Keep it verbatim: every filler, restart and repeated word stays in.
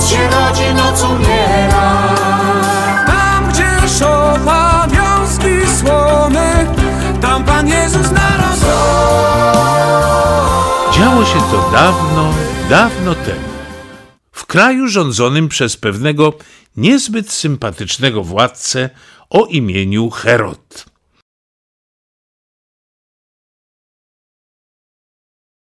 Chrystus się rodzi, noc umiera. Tam, gdzie szopa wiązki słomy, tam Pan Jezus narodził. Działo się to dawno, dawno temu. W kraju rządzonym przez pewnego niezbyt sympatycznego władcę o imieniu Herod.